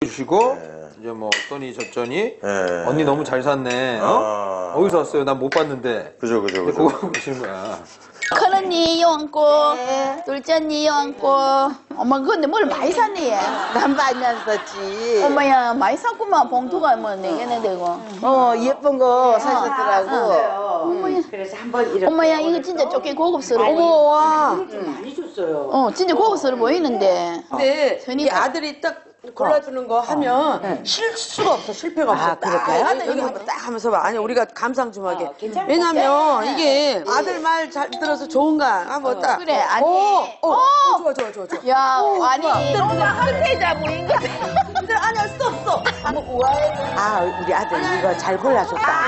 주시고 이제 뭐 어떠니 저쩌니 네. 언니 너무 잘 샀네. 어? 어디서 왔어요? 난 못 봤는데. 그죠. 그거 보시는 거야. 큰 언니 이왕고, 둘째 언니 이왕고. 엄마 근데 뭘 많이 샀네 얘. 난 많이 안 썼지. 엄마야 많이 샀구만. 봉투가 뭐 4개나 되고. 예쁜 거 사셨더라고. 그래서 한번 이렇게. 엄마야 이거 진짜 조금 고급스러워. 어머, 와. 좀 많이 줬어요. 진짜 고급스러워 보이는데. 근데 전이 이 다- 아들이 딱 골라주는 거 하면 실수가 없어, 실패가 없어. 그럴까요? 여기 한번 딱 하면서 봐. 아니, 우리가 감상 좀 하게. 괜찮을 왜냐면 이게 아들 말 잘 들어서 좋은가? 한번 딱. 그래 아니. 좋아. 야 아니 너무 한패자 보인 거. 아니야, 스톱. 아, 우리 아들 이거 잘 골라줬다.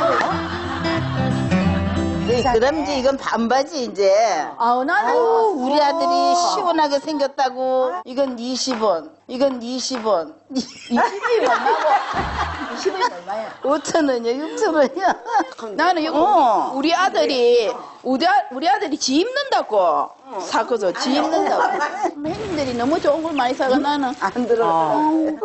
그럼 이제 이건 반바지, 이제. 아우 나는 우리 아들이 시원하게 생겼다고. 이건 20원. 이건 20원. 20이 얼마고? 20이 얼마야? 5,000원이야, 6,000원이야. 나는 이거 우리 아들이 지 입는다고 사거든. 지 입는다고. 형님들이 너무 좋은 걸 많이 사가 나는. 안 들어.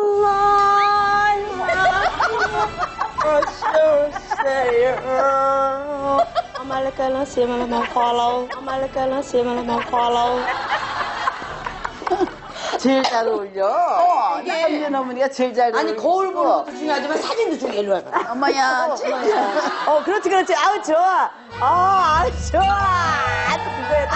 제일 잘 어울려. 이게 한년 어머니가 제일 잘 어울려. 아니, 거울 보는 것도 중요하지만 사진도 중요해. 일로 와봐. 엄마야 진짜. 그렇지. 아우, 좋아. 아우, 좋아. 아주 그거야.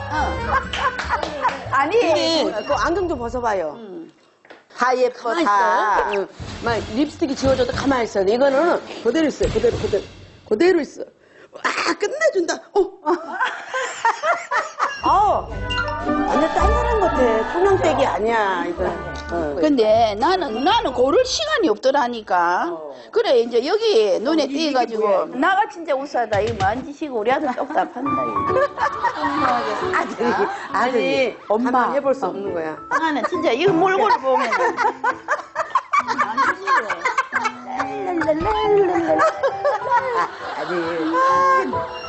아니 근데 그 안경 좀 벗어봐요. 다 예뻐, 가만히 다. 있어요. 막 립스틱이 지워져도 가만히 있어야 돼. 이거는 그대로 있어요. 그대로 있어. 아, 끝내준다. 완전 딴 사람 같아. 통영댁이 아니야, 이거. 근데 나는 고를 시간이 없더라니까. 그래 이제 여기 눈에 띄어가지고 나가 진짜 우스하다. 이거 만지시고 우리 아들 쪽답한다. 아들이 엄마. 한번 해볼 수 없는 거야. 나는 진짜 이거 몰골 보면 아니,